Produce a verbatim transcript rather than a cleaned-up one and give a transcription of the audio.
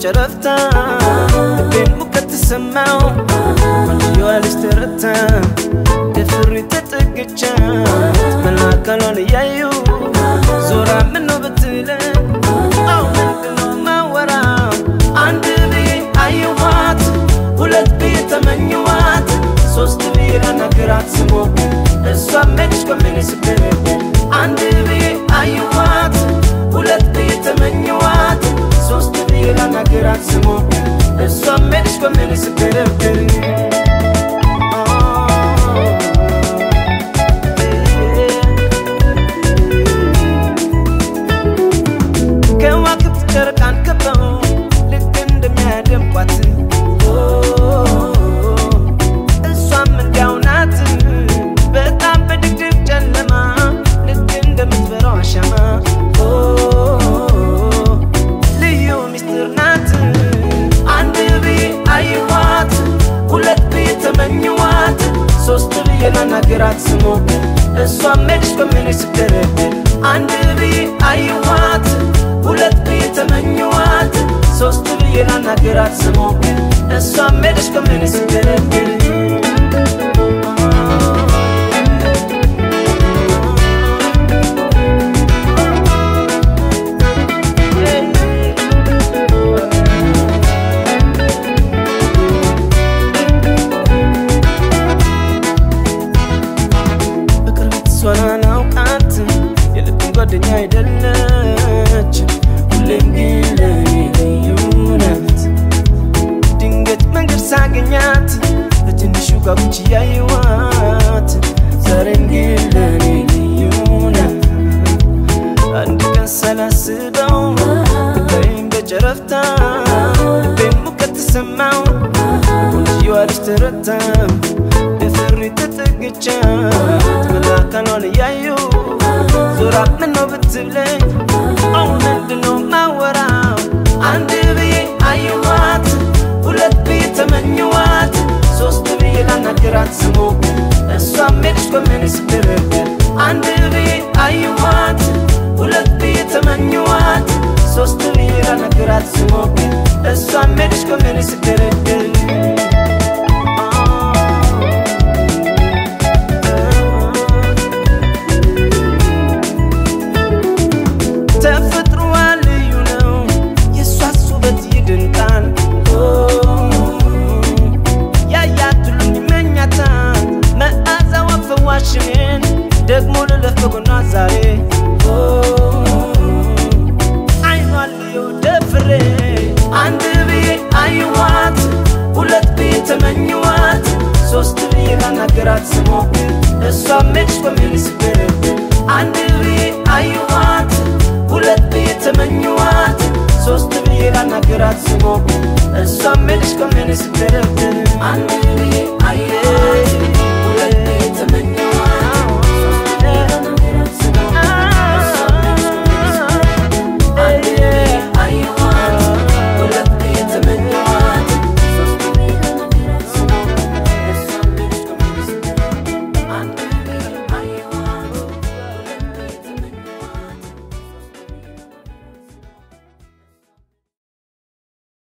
በጨረፍታ ልቤን ሙቀት ተሰማው አንቺው አልስተረታ ደፍሪ ተጠግቻ መላከሎን ያዩ ዞራ ምን ነው ብትለኝ አው ምንድነው ማወራው አንድ ብዬ አየኋት ሁለት ብዬ ተመኘኋት ሶስት ብዬ ለነገራት ስሞክ እሷ መች ከምን ስብር አንድ ብዬ አየኋት ሁለት ብዬ ተመኘኋት ሶስት ብዬ ለነገራት ስሞክ እሷ መች ከምን ስብር ጨርቃን ከበው ልክ እንደሚያደምቋት እሷም እንዲያው ናት በጣም በድቅድቅ ጨለማ ልክ እንደምትበራው አሻማ ልዩ ሚስጥር ናት አንድ ብዬ አየኋት ሁለት ብዬ ተመኘኋት ሶስት ብዬ ለነገራት ስሞክ እሷም መች ከምን ስደረግ አንድ ብዬ አየኋት ሁለት ብዬ ተመኘኋት ሶስት ብዬ ለነገራት ስሞክ እሷ መች ከምን ስደረግ በቅርበት እሷን አውቃት የልቤን ጓደኛ አይደለች ሁሌም ግን ለኔ ልዩ ናት ድንገት መንገድ ሳገኛት በትንሹ ጋብቻ ያየኋት ዛሬም ግን ለኔ ልዩ ናት አንድ ቀን ሳላስበው ልቤን በጨረፍታ ልቤን ሙቀት ተሰማው አንቺው አልስተረታ ደፍሪ ተጠግቻ መላከሎን ያዩ ዞራ ምን ነው ብትለኝ አው ምንድነው ማወራው አንድ ብዬ አየኋት ሁለት ብዬ ተመኘኋት ሶስት ብዬ ለነገራት ስሞክ እሷ መች ከምን ስደረግ አንድ ብዬ አየኋት ሁለት ብዬ ተመኘኋት ሶስት ብዬ ለነገራት ስሞክ እሷ መች ከምን ስደረግ ደግሞ ለፈጎና ዛሬ አይኗን ልየው ደፍሬ አንድ ብዬ አየኋት ሁለት ብዬ ተመኘኋት ሶስት ብዬ ለነገራት ስሞክ እሷ መች ከምን ስደረግ አንድ ብዬ አየኋት ሁለት ብዬ ተመኘኋት ሶስት ብዬ ለነገራት ስሞክ እሷ መች ከምን ስደረግ አንድ ብዬ አየኋት